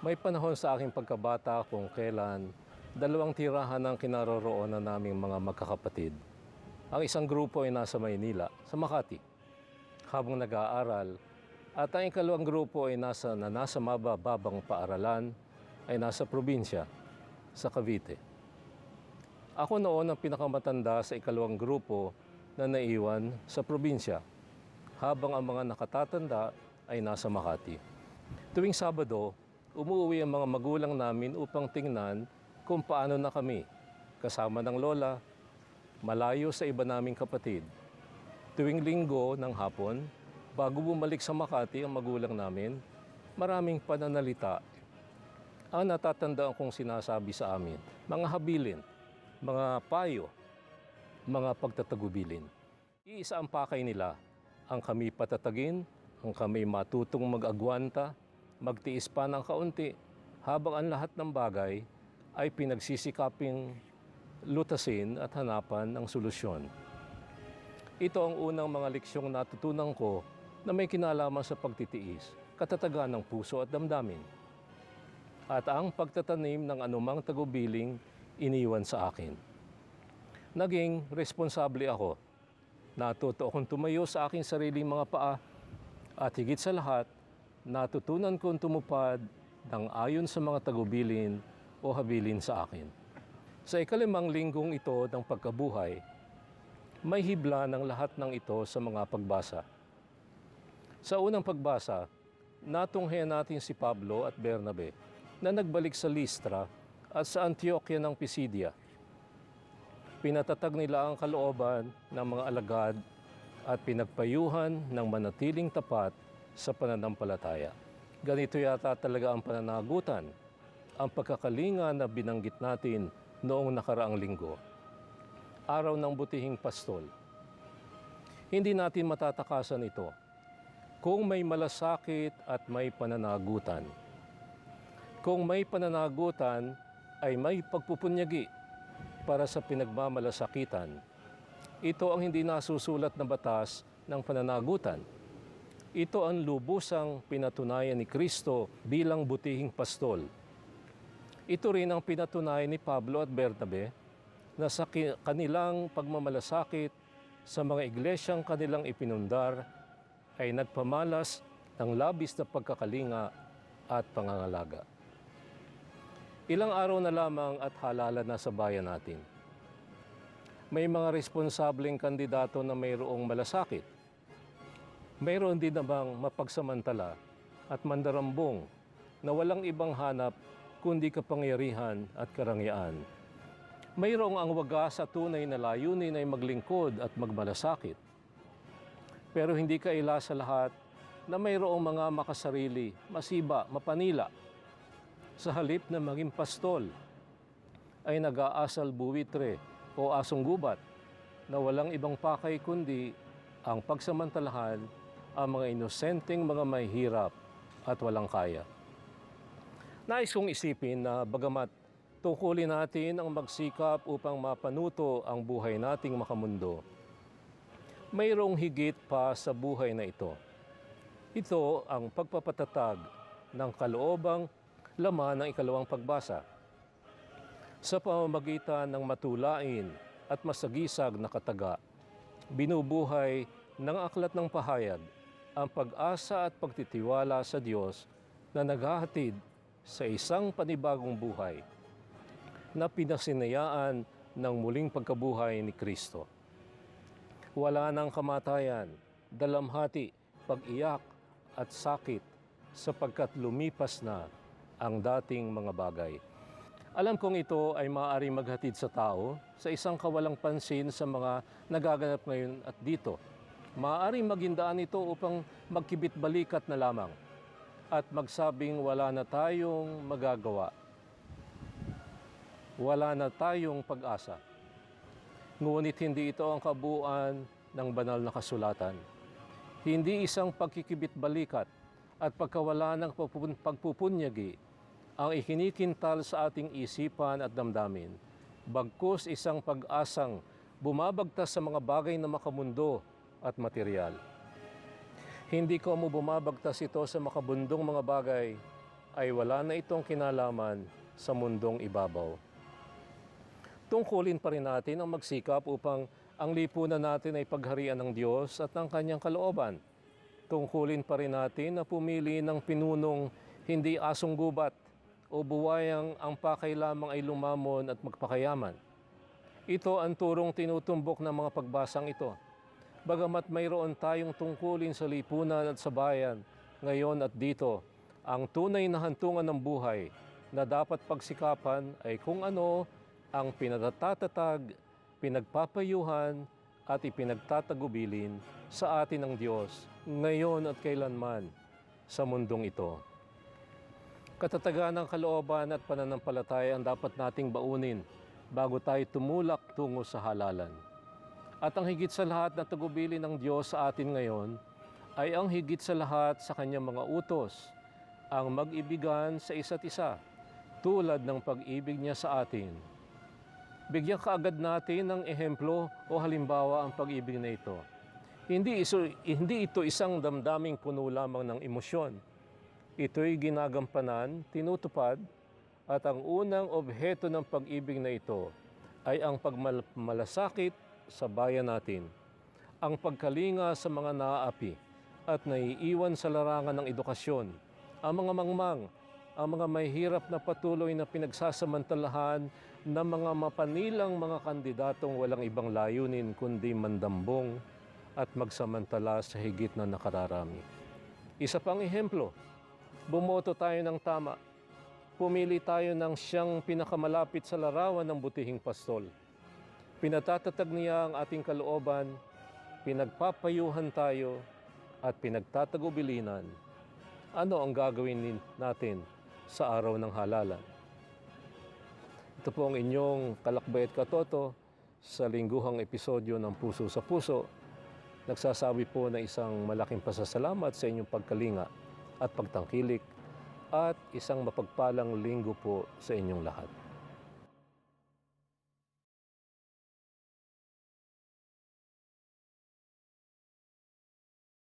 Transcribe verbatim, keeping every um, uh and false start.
May panahon sa aking pagkabata kung kailan dalawang tirahan ang kinaroroonan naming mga magkakapatid. Ang isang grupo ay nasa Maynila, sa Makati, habang nag-aaral, at ang ikalawang grupo ay nasa, na nasa mabababang paaralan ay nasa probinsya, sa Cavite. Ako noon ang pinakamatanda sa ikalawang grupo na naiwan sa probinsya, habang ang mga nakatatanda ay nasa Makati. Tuwing Sabado, umuwi ang mga magulang namin upang tingnan kung paano na kami, kasama ng lola, malayo sa iba naming kapatid. Tuwing Linggo ng hapon, bago bumalik sa Makati ang magulang namin, maraming pananalita ang natatandaan kong sinasabi sa amin. Mga habilin, mga payo, mga pagtatagubilin. Iisa ang pakay nila, ang kami patatagin, ang kami matutong mag-agwanta, magtiis pa ng kaunti, habang ang lahat ng bagay ay pinagsisikaping lutasin at hanapan ng solusyon. Ito ang unang mga leksyong natutunan ko na may kinalaman sa pagtitiis, katatagan ng puso at damdamin. At ang pagtatanim ng anumang tagubiling iniwan sa akin. Naging responsable ako. Natuto akong tumayo sa aking sariling mga paa at higit sa lahat, natutunan kong tumupad ng ayon sa mga tagubilin o habilin sa akin. Sa ikalimang linggong ito ng pagkabuhay, may hibla ng lahat ng ito sa mga pagbasa. Sa unang pagbasa, natunghayan natin si Pablo at Bernabe na nagbalik sa Listra at sa Antioquia ng Pisidia. Pinatatag nila ang kalooban ng mga alagad at pinagpayuhan ng manatiling tapat sa pananampalataya. Ganito yata talaga ang pananagutan, ang pagkakalinga na binanggit natin noong nakaraang linggo. Araw ng butihing pastol. Hindi natin matatakasan ito kung may malasakit at may pananagutan. Kung may pananagutan ay may pagpupunyagi para sa pinagmamalasakitan. Ito ang hindi nasusulat na batas ng pananagutan. Ito ang lubusang pinatunayan ni Kristo bilang butihing pastol. Ito rin ang pinatunayan ni Pablo at Bernabe na sa kanilang pagmamalasakit sa mga iglesyang kanilang ipinundar ay nagpamalas ng labis na pagkakalinga at pangangalaga. Ilang araw na lamang at halala na sa bayan natin. May mga responsableng kandidato na mayroong malasakit. Mayroon din namang mapagsamantala at mandarambong na walang ibang hanap kundi kapangyarihan at karangyaan. Mayroong ang wagas at tunay na layunin ay maglingkod at magmalasakit. Pero hindi kaila sa lahat na mayroong mga makasarili, masiba, mapanila. Sa halip na maging pastol, ay nag-aasal buwitre o asong gubat na walang ibang pakay kundi ang pagsamantalahan ang mga inosenteng mga may hirap at walang kaya. Nais kong isipin na bagamat tungkulin natin ang magsikap upang mapanuto ang buhay nating makamundo, mayroong higit pa sa buhay na ito. Ito ang pagpapatatag ng kaloobang laman ng ikalawang pagbasa. Sa pamamagitan ng matulain at masagisag na kataga, binubuhay ng aklat ng pahayag ang pag-asa at pagtitiwala sa Diyos na naghahatid sa isang panibagong buhay na pinasinayaan ng muling pagkabuhay ni Kristo. Wala nang kamatayan, dalamhati, pag-iyak at sakit sapagkat lumipas na ang dating mga bagay. Alam kong ito ay maaaring maghatid sa tao sa isang kawalang pansin sa mga nagaganap ngayon at dito. Maaaring maging daan ito upang magkibit-balikat na lamang at magsabing wala na tayong magagawa. Wala na tayong pag-asa. Ngunit hindi ito ang kabuuan ng banal na kasulatan. Hindi isang pagkikibit-balikat at pagkawala ng pagpupunyagi ang ikinikintal sa ating isipan at damdamin, bagkus isang pag-asang bumabagtas sa mga bagay na makamundo at material. Hindi ko mo bumabagtas ito sa makabundong mga bagay ay wala na itong kinalaman sa mundong ibabaw. Tungkulin pa rin natin ang magsikap upang ang lipunan natin ay pagharian ng Diyos at ng Kanyang kalooban. Tungkulin pa rin natin na pumili ng pinunong hindi asong gubat o buwayang ang pakay lamang ay lumamon at magpakayaman. Ito ang turong tinutumbok ng mga pagbasang ito. Bagamat mayroon tayong tungkulin sa lipunan at sa bayan, ngayon at dito, ang tunay na hantungan ng buhay na dapat pagsikapan ay kung ano ang pinatatatag, pinagpapayuhan at ipinagtatagubilin sa atin ng Diyos ngayon at kailanman sa mundong ito. Katatagan ng kalooban at pananampalataya ang dapat nating baunin bago tayo tumulak tungo sa halalan. At ang higit sa lahat na tagubilin ng Diyos sa atin ngayon ay ang higit sa lahat sa Kanyang mga utos, ang mag-ibigan sa isa't isa, tulad ng pag-ibig niya sa atin. Bigyan kaagad natin ng ehemplo o halimbawa ang pag-ibig na ito. Hindi, iso, hindi ito isang damdaming puno lamang ng emosyon. Ito'y ginagampanan, tinutupad, at ang unang obheto ng pag-ibig na ito ay ang pagmalasakit sa bayan natin, ang pagkalinga sa mga naaapi at naiiwan sa larangan ng edukasyon, ang mga mangmang, ang mga mahirap na patuloy na pinagsasamantalahan ng mga mapanilang mga kandidatong walang ibang layunin kundi mandambong at magsamantala sa higit na nakararami. Isa pang ehemplo, bumoto tayo ng tama. Pumili tayo ng siyang pinakamalapit sa larawan ng butihing pastol. Pinatatatag niya ang ating kalooban, pinagpapayuhan tayo at pinagtatagubilinan. Ano ang gagawin natin sa araw ng halalan? Ito po ang inyong Kalakbay at Katoto sa lingguhang episodyo ng Puso sa Puso. Nagsasabi po na isang malaking pasasalamat sa inyong pagkalinga at pagtangkilik at isang mapagpalang linggo po sa inyong lahat.